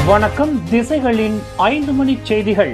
வணக்கம். திசைகளின் 5 மணி செய்திகள்.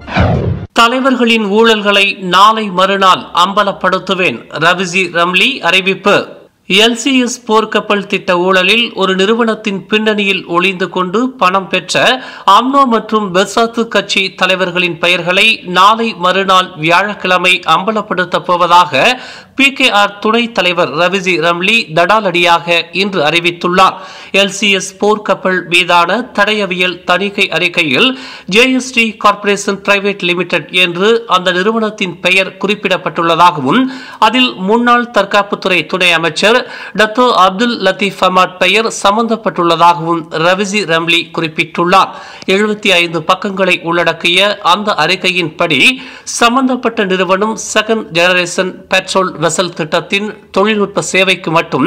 தலைவர்களின் ஊழல்களை நாளை மறுநாள் அம்பலப்படுத்துவேன். ரவிஜி ரம்லி அறிவிப்பு. LCS போர்க்கப்பல் திட்ட ஊழலில் ஒரு நிறுவனத்தின் பின்னணியில் ஒளிந்து கொண்டு பணம் பெற்ற அம்னோ மற்றும் பெசாத்து கட்சி தலைவர்களின் பெயர்களை நாளை மறுநாள் வியாழக்கிழமை அம்பலப்படுத்தப் போவதாக PKR துணைத் தலைவர் ரவிஜி ரம்லி தடாலடியாக இன்று அறிவித்துள்ளார். LCS போர்க்கப்பல் மீதான தடயவியல் தணிக்கை அறிக்கையில் JST கார்ப்பரேஷன் பிரைவேட் லிமிடெட் என்று அந்த நிறுவனத்தின் பெயர் குறிப்பிடப்பட்டுள்ளதாகவும் அதில் முன்னாள் தற்காப்புத்துறை துணை அமைச்சர் டத்தோ அப்துல் லத்தீப் ஹமாட் பெயர் சம்பந்தப்பட்டுள்ளதாகவும் ரவிஜி ரம்லி குறிப்பிட்டுள்ளார். 75 பக்கங்களை உள்ளடக்கிய அந்த அறிக்கையின்படி சம்பந்தப்பட்ட நிறுவனம் செகண்ட் ஜெனரேஷன் பெட்ரோல் வெசல் திட்டத்தின் தொழில்நுட்ப சேவைக்கு மட்டும்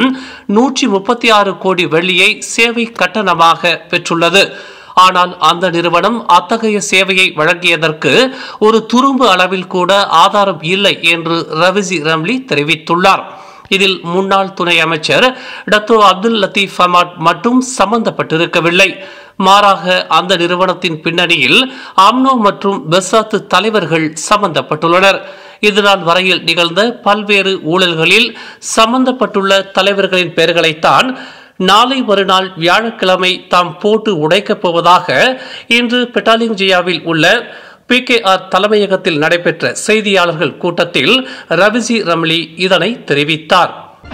136 கோடி வெள்ளியை சேவை கட்டணமாக பெற்றுள்ளது. ஆனால் அந்த நிறுவனம் அத்தகைய சேவையை வழங்கியதற்கு ஒரு துரும்பு அளவில் கூட ஆதாரம் இல்லை என்று ரவிஜி ரம்லி தெரிவித்துள்ளார். இதில் முன்னாள் துணை அமைச்சர் டத்தோ அப்துல் லத்தீப் ஹமாட் மட்டும் சம்பந்தப்பட்டிருக்கவில்லை. மாறாக அந்த நிறுவனத்தின் பின்னணியில் அம்னோ மற்றும் பெசாத்து தலைவர்கள் சம்பந்தப்பட்டுள்ளனர். இதனால் வரையில் நிகழ்ந்த பல்வேறு ஊழல்களில் சம்பந்தப்பட்டுள்ள தலைவர்களின் பெயர்களைத்தான் நாளை மறுநாள் வியாழக்கிழமை தாம் போட்டு உடைக்கப் போவதாக இன்று பெட்டாலிங்ஜியாவில் உள்ள PKR தலைமையகத்தில் நடைபெற்ற செய்தியாளர்கள் கூட்டத்தில் ரவிஜி ரம்லி இதனை தெரிவித்தார்.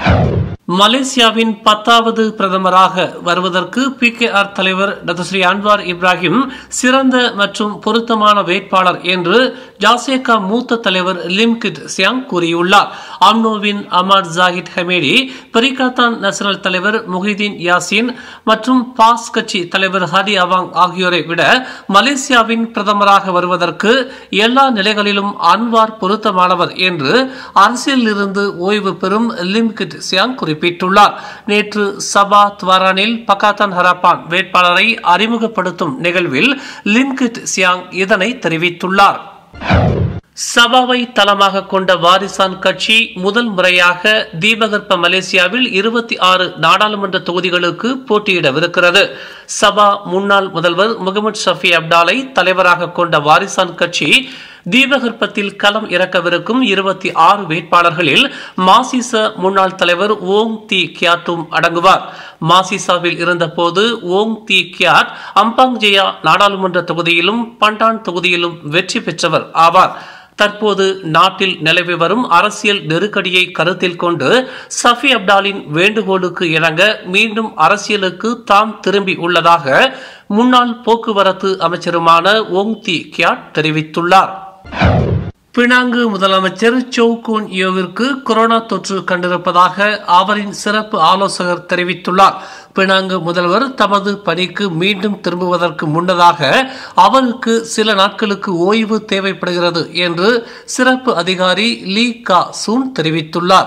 மலேசியாவின் 10வது பிரதமராக வருவதற்கு PKR தலைவர் டத்தஸ்ரீ அன்வார் இப்ராஹிம் சிறந்த மற்றும் பொருத்தமான வேட்பாளர் என்று ஜாசேகா மூத்த தலைவர் லிம் கிட் சியாங் கூறியுள்ளார். அம்னோவின் அமாட் ஜாஹித் ஹமேடி, பரிகாத்தான் நேஷனல் தலைவர் முஹிதீன் யாசின் மற்றும் பாஸ் கட்சி தலைவர் ஹதி அவாங் ஆகியோரை விட மலேசியாவின் பிரதமராக வருவதற்கு எல்லா நிலைகளிலும் அன்வார் பொருத்தமானவர் என்று அரசியலிலிருந்து ஓய்வு பெறும் லிம் கிட் சியாங் குறிப்பிட்டுள்ளார். நேற்று சபா துவாரானில் பகாத்தான் ஹராப்பான் வேட்பாளரை அறிமுகப்படுத்தும் நிகழ்வில் லிம் கிட் சியாங் இதனை தெரிவித்துள்ளார். சபாவை தளமாக கொண்ட வாரிசான் கட்சி முதல் முறையாக தீபகற்ப மலேசியாவில் 26 நாடாளுமன்ற தொகுதிகளுக்கு போட்டியிடவிருக்கிறது. சபா முன்னாள் முதல்வர் முகமது ஷஃபி அப்டாலை தலைவராக கொண்ட வாரிசான் கட்சி தீபகற்பத்தில் களம் இறக்கவிருக்கும் 26 வேட்பாளர்களில் மாசிச முன்னாள் தலைவர் ஓங் தி கியாட்டும் அடங்குவார். மாசிசாவில் இருந்தபோது Ong Tee Keat Ampang Jaya நாடாளுமன்ற தொகுதியிலும் பண்டான் தொகுதியிலும் வெற்றி பெற்றவர் ஆவார். தற்போது நாட்டில் நிலவி வரும் அரசியல் நெருக்கடியை கருத்தில் கொண்டு ஷஃபி அப்டாலின் வேண்டுகோளுக்கு இணங்க மீண்டும் அரசியலுக்கு தாம் திரும்பி உள்ளதாக முன்னாள் போக்குவரத்து அமைச்சருமான ஓங் தி கியாட் தெரிவித்துள்ளார். பினாங்கு முதலமைச்சர் சோவ் கூன் யோவிற்கு கொரோனா தொற்று கண்டிருப்பதாக அவரின் சிறப்பு ஆலோசகர் தெரிவித்துள்ளார். பினாங்கு முதல்வர் தமது பணிக்கு மீண்டும் திரும்புவதற்கு முன்னதாக அவருக்கு சில நாட்களுக்கு ஓய்வு தேவைப்படுகிறது என்று சிறப்பு அதிகாரி லீ கா சூன் தெரிவித்துள்ளார்.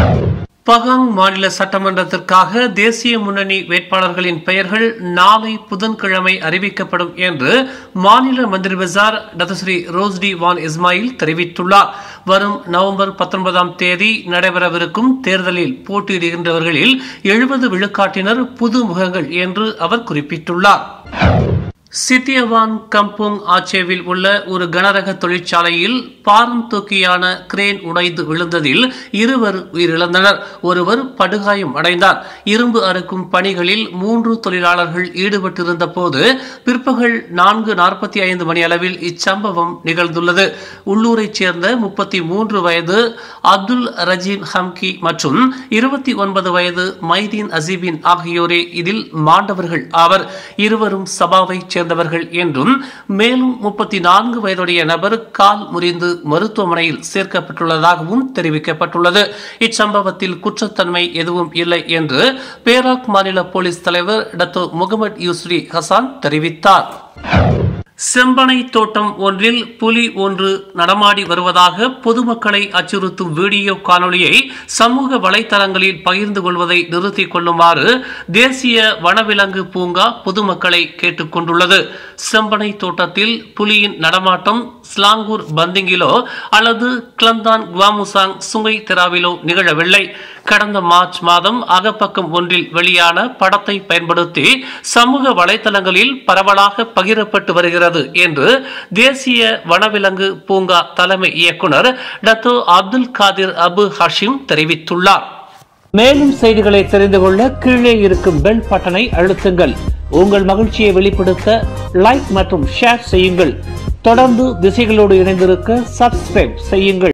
பகாங் மாநில சட்டமன்றத்திற்காக தேசிய முன்னணி வேட்பாளர்களின் பெயர்கள் நாளை புதன்கிழமை அறிவிக்கப்படும் என்று மாநில மந்திரி பசார் டத்தஸ்ரீ ரோஸ்டி வான் இஸ்மாயில் தெரிவித்துள்ளார். வரும் நவம்பர் 19ஆம் தேதி நடைபெறவிருக்கும் தேர்தலில் போட்டியிடுகின்றவர்களில் 70 விழுக்காட்டினர் புது முகங்கள் என்று அவர் குறிப்பிட்டுள்ளார். சித்தியவான் கம்போங் ஆச்சேவில் உள்ள ஒரு கனரக தொழிற்சாலையில் பாரம் தூக்கியான கிரேன் உடைந்து விழுந்ததில் 2 உயிரிழந்தனர். ஒருவர் படுகாயம் அடைந்தார். இரும்பு அறுக்கும் பணிகளில் 3 தொழிலாளர்கள் ஈடுபட்டிருந்த போது பிற்பகல் 4:45 மணியளவில் இச்சம்பவம் நிகழ்ந்துள்ளது. உள்ளூரைச் சேர்ந்த 33 வயது அப்துல் ரஜீம் ஹம்கி மற்றும் 29 வயது மைதீன் அசீபின் ஆகியோரே இதில் மாண்டவர்கள் ஆவர். இருவரும் சபாவை சேர்ந்தவர்கள் என்றும் மேலும் 34 வயதுடைய நபர் கால் முறிந்து மருத்துவமனையில் சேர்க்கப்பட்டுள்ளதாகவும் தெரிவிக்கப்பட்டுள்ளது. இச்சம்பவத்தில் குற்றத்தன்மை எதுவும் இல்லை என்று பேராக் மாநில போலீஸ் தலைவர் டத்தோ முகமது யூஸ்ரி ஹசான் தெரிவித்தார். செம்பனை தோட்டம் ஒன்றில் புலி ஒன்று நடமாடி வருவதாக பொதுமக்களை அச்சுறுத்தும் வீடியோ காணொலியை சமூக வலைதளங்களில் பகிர்ந்து கொள்வதை நிறுத்திக் கொள்ளுமாறு தேசிய வனவிலங்கு பூங்கா பொதுமக்களை கேட்டுக் கொண்டுள்ளது. செம்பனை தோட்டத்தில் புலியின் நடமாட்டம் ஸ்லாங்கூர் பந்திங்கிலோ அல்லது கிளந்தான் குவாமுசாங் சுங்கை தெராவிலோ நிகழவில்லை. கடந்த மார்ச் மாதம் அகப்பக்கம் ஒன்றில் வெளியான படத்தை பயன்படுத்தி சமூக வலைதளங்களில் பரவலாக பகிரப்பட்டு வருகிறது என்று தேசிய வனவிலங்கு பூங்கா தலைமை இயக்குனர் doctor Abdul Kadir Abu Hashim தெரிவித்துள்ளார். மேலும் செய்திகளை தெரிந்து கொள்ள கீழே இருக்கும் பெல் பட்டனை அழுத்துங்கள். உங்கள் மகிழ்ச்சியை வெளிப்படுத்த லைக் மற்றும் ஷேர் செய்யுங்கள். தொடர்ந்து திசைகளோடு இணைந்திருக்க சப்ஸ்கிரைப் செய்யுங்கள்.